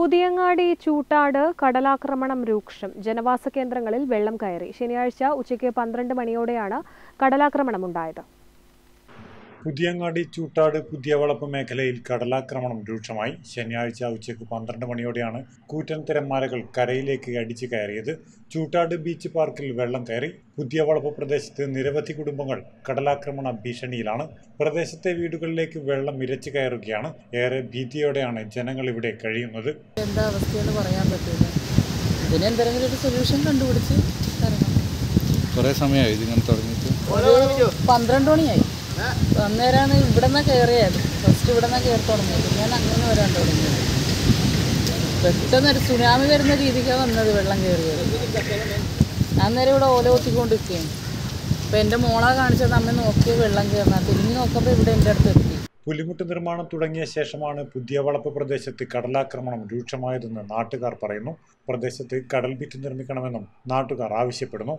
പുതിയങ്ങാടി ചൂട്ടാട് കടലാക്രമണം രൂക്ഷം. ജനവാസ കേന്ദ്രങ്ങളിൽ വെള്ളം കയറി. ശനിയാഴ്ച ഉച്ചയ്ക്ക് 12 മണിയോടെയാണ് കടലാക്രമണമുണ്ടായത്. പുതിയങ്ങാടി ചൂട്ടാട് പുതിയ വളപ്പ് മേഖലയിൽ കടലാക്രമണം രൂക്ഷമായി. ശനിയാഴ്ച ഉച്ചയ്ക്ക് 12 മണിയോടെയാണ് കൂറ്റൻ തിരമാലകൾ കരയിലേക്ക് അടിച്ചു കയറിയത്. ചൂട്ടാട് ബീച്ച് പാർക്കിൽ വെള്ളം കയറി. പുതിയ വളപ്പ് പ്രദേശത്ത് നിരവധി കുടുംബങ്ങൾ കടലാക്രമണ ഭീഷണിയിലാണ്. പ്രദേശത്തെ വീടുകളിലേക്ക് വെള്ളം ഇരച്ചു കയറുകയാണ്. ഏറെ ഭീതിയോടെയാണ് ജനങ്ങൾ ഇവിടെ കഴിയുന്നത്. എന്താ അവസ്ഥയെന്ന് പറയാൻ പറ്റില്ല. ഇതിന് എന്തെങ്കിലും ഒരു സൊല്യൂഷൻ കണ്ടുപിടിച്ച് തരണം. കുറേ സമയമായി ഇതിങ്ങനെ തുടങ്ങിയിട്ട്. 12 മണിയായി. അന്നേരമാണ് ഇവിടെ നിന്ന് കയറിയത്. ഫസ്റ്റ് ഇവിടെ നിന്ന് കയറി തുടങ്ങിയത്. ഞാൻ അങ്ങനെ വരാൻ തുടങ്ങിയത്. പെട്ടെന്നൊരു സുനാമി വരുന്ന രീതിക്കാണ് വന്നത് വെള്ളം കയറിയത്. അന്നേരം ഇവിടെ ഓല ഒത്തിക്കൊണ്ടിരിക്കുകയാണ്. അപ്പോൾ എൻ്റെ മോളെ കാണിച്ചത് അമ്മ നോക്കിയ വെള്ളം കയറണം. തിരിഞ്ഞ് നോക്കുമ്പോൾ ഇവിടെ എൻ്റെ അടുത്ത് എത്തി. പുലിമുട്ട് നിർമ്മാണം തുടങ്ങിയ ശേഷമാണ് പുതിയ വളപ്പ് പ്രദേശത്ത് കടലാക്രമണം രൂക്ഷമായതെന്ന് നാട്ടുകാർ പറയുന്നു. പ്രദേശത്ത് കടൽ ഭിത്തി നിർമ്മിക്കണമെന്നും നാട്ടുകാർ ആവശ്യപ്പെടുന്നു.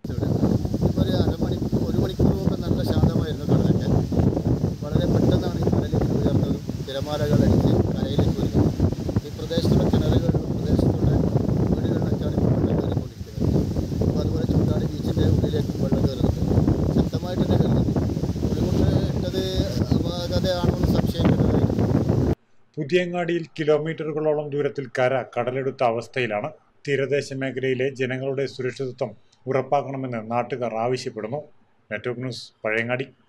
ഒരു മണിക്കൂർ മുമ്പ് നല്ല ശാന്തമായിരുന്നു കടലൊക്കെ. വളരെ പെട്ടെന്നാണ് ഈ കടലിൽ ഉയർന്നതും തിരമാലകൾ അടിച്ച് കരയിലേക്ക് വരുന്നത്. ഈ പ്രദേശത്തുള്ള കിണറുകളിലും പ്രദേശത്തുള്ള വീടുകളിലൊക്കെയാണ് ഇപ്പോൾ വെള്ളം കയറിക്കൊണ്ടിരിക്കുന്നത്. അപ്പോൾ അതുപോലെ ചൂട്ടാട് ബീച്ചിൻ്റെ ഉള്ളിലേക്ക് വെള്ളം കയറുന്നുണ്ട്. ശക്തമായിട്ട് തന്നെ കയറുന്നുണ്ട്. പുലിമുട്ട് ഇട്ടത് അപാകതയാണോ എന്ന് സംശയിക്കേണ്ടതായിരുന്നു. പുതിയങ്ങാടിയിൽ കിലോമീറ്ററുകളോളം ദൂരത്തിൽ കര കടലെടുത്ത അവസ്ഥയിലാണ്. തീരദേശ മേഖലയിലെ ജനങ്ങളുടെ സുരക്ഷിതത്വം ഉറപ്പാക്കണമെന്ന് നാട്ടുകാർ ആവശ്യപ്പെടുന്നു. Network news, Pazhayangadi.